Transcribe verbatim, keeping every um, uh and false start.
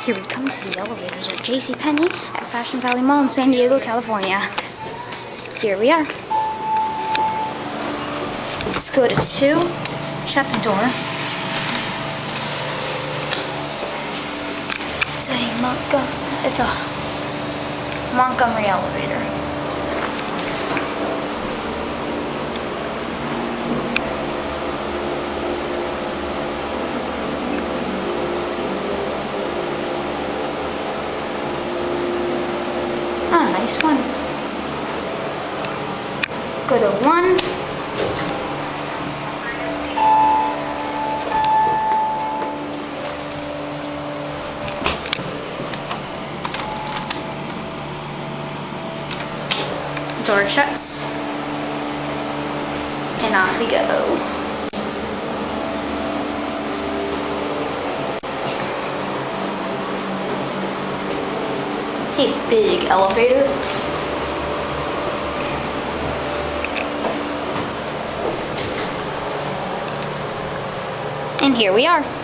Here we come to the elevators at JCPenny at Fashion Valley Mall in San Diego, California. Here we are. Let's go to two, shut the door. It's a, Montgo- it's a Montgomery elevator. Ah, nice one. Go to one. Door shuts. And off we go. Hey, big elevator. And here we are.